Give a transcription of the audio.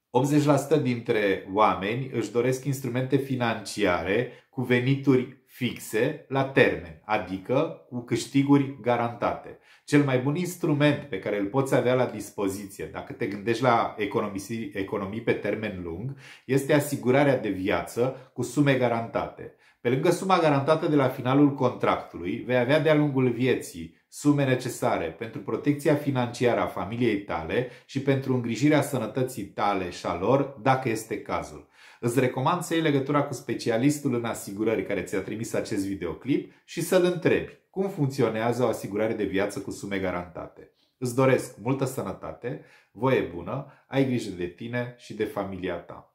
80% dintre oameni își doresc instrumente financiare cu venituri fixe la termen, adică cu câștiguri garantate. Cel mai bun instrument pe care îl poți avea la dispoziție dacă te gândești la economii pe termen lung este asigurarea de viață cu sume garantate. Pe lângă suma garantată de la finalul contractului, vei avea de-a lungul vieții sume necesare pentru protecția financiară a familiei tale și pentru îngrijirea sănătății tale și a lor, dacă este cazul. Îți recomand să iei legătura cu specialistul în asigurări care ți-a trimis acest videoclip și să-l întrebi cum funcționează o asigurare de viață cu sume garantate. Îți doresc multă sănătate, voie bună, ai grijă de tine și de familia ta.